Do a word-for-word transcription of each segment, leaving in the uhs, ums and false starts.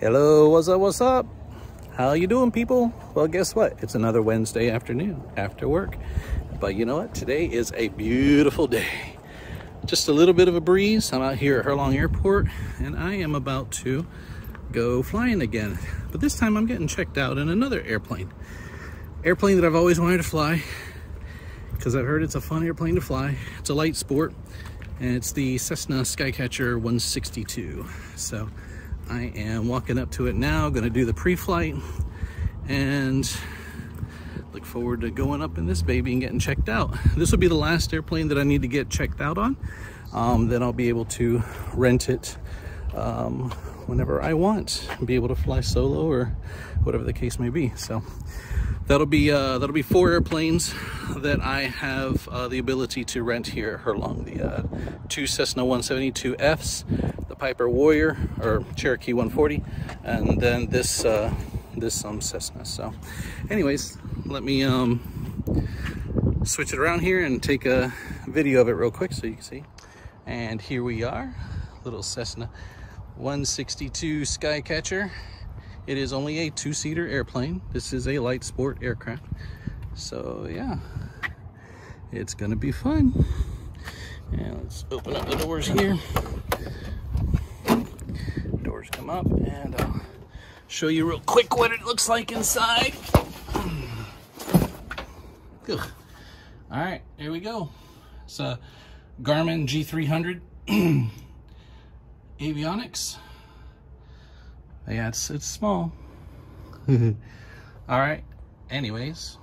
Hello, what's up, what's up? How you doing, people? Well, guess what? It's another Wednesday afternoon after work. But you know what? Today is a beautiful day. Just a little bit of a breeze. I'm out here at Hurlong Airport, and I am about to go flying again. But this time I'm getting checked out in another airplane. Airplane that I've always wanted to fly, because I've heard it's a fun airplane to fly. It's a light sport, and it's the Cessna Skycatcher one sixty-two. So I am walking up to it now, gonna do the pre-flight, and look forward to going up in this baby and getting checked out. This will be the last airplane that I need to get checked out on. Um, then I'll be able to rent it um, whenever I want, be able to fly solo or whatever the case may be. So that'll be uh, that'll be four airplanes that I have uh, the ability to rent here at Hurlong. The uh, two Cessna one seventy-two Fs, the Piper Warrior or Cherokee one forty, and then this uh, this um, Cessna. So, anyways, let me um, switch it around here and take a video of it real quick so you can see. And here we are, little Cessna one sixty-two Skycatcher. It is only a two-seater airplane. This is a light sport aircraft. So yeah, it's gonna be fun. And let's open up the doors here. Doors come up, and I'll show you real quick what it looks like inside. Ugh. All right, here we go. It's a Garmin G three hundred avionics. Yeah, it's it's small. All right, anyways.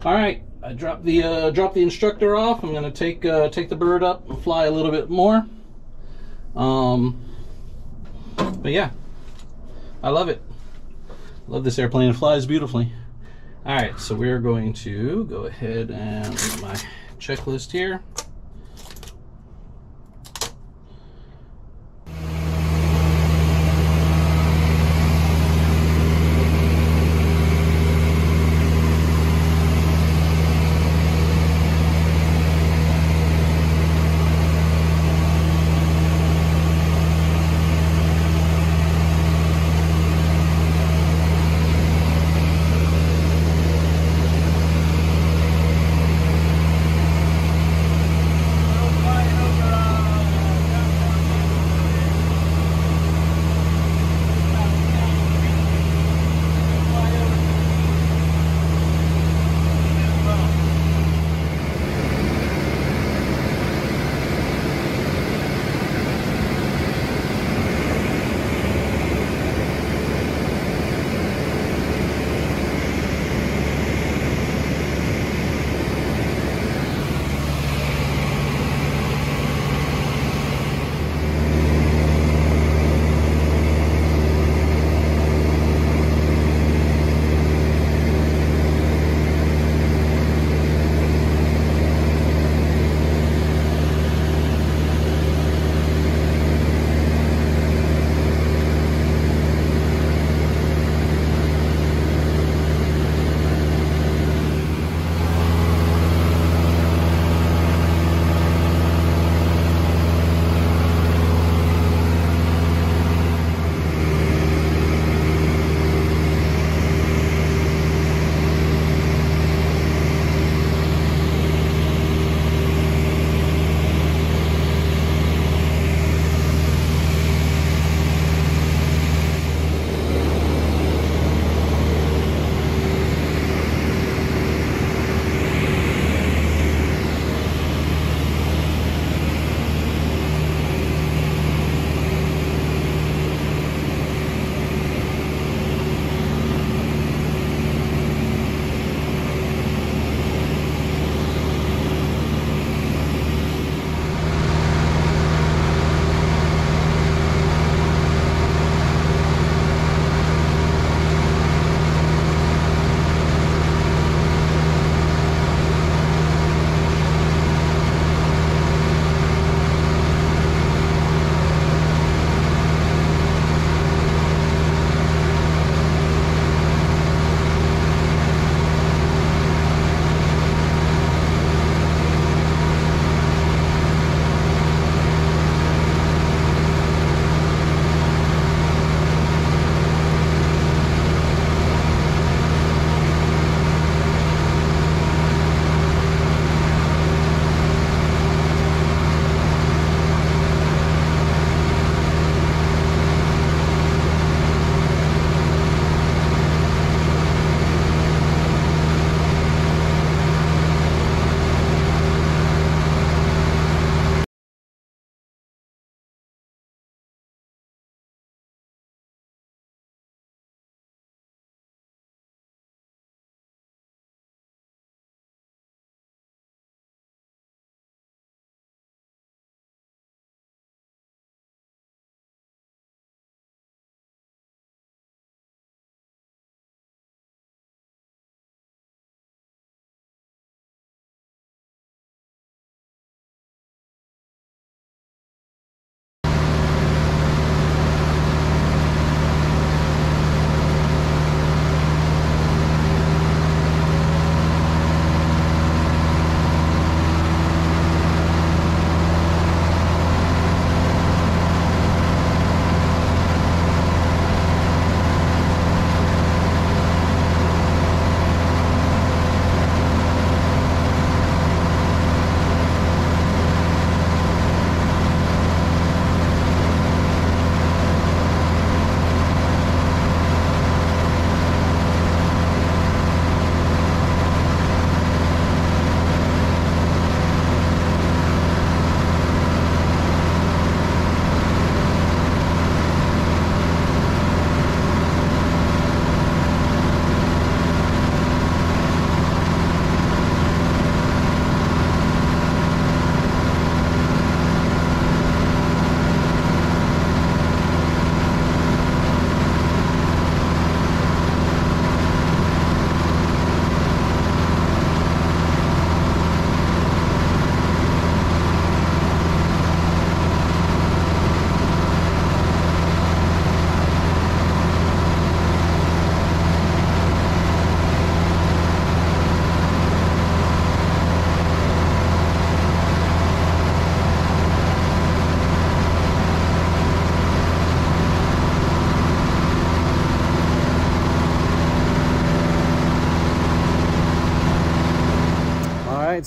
All right, I dropped the uh, dropped the instructor off. I'm gonna take uh, take the bird up and fly a little bit more. Um, but yeah, I love it. Love this airplane. It flies beautifully. All right, so we're going to go ahead and look at my checklist here.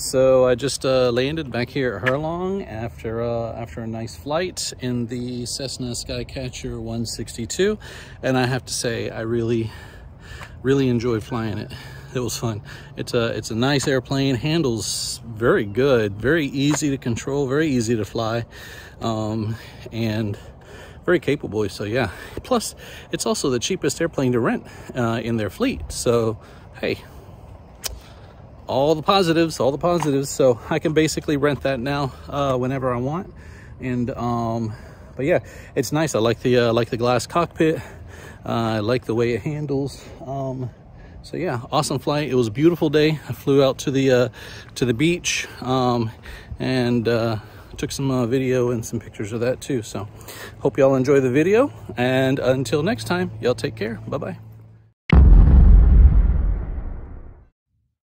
So I just uh, landed back here at Hurlong after uh, after a nice flight in the Cessna Skycatcher one sixty-two, and I have to say I really, really enjoyed flying it. It was fun. It's a it's a nice airplane. Handles very good, very easy to control, very easy to fly, um, and very capable. So yeah. Plus, it's also the cheapest airplane to rent uh, in their fleet. So hey. all the positives, all the positives. So I can basically rent that now uh, whenever I want. And um, but yeah, it's nice. I like the uh, like the glass cockpit. Uh, I like the way it handles. Um, so yeah, awesome flight. It was a beautiful day. I flew out to the uh, to the beach um, and uh, took some uh, video and some pictures of that too. So hope y'all enjoy the video. And until next time, y'all take care. Bye bye.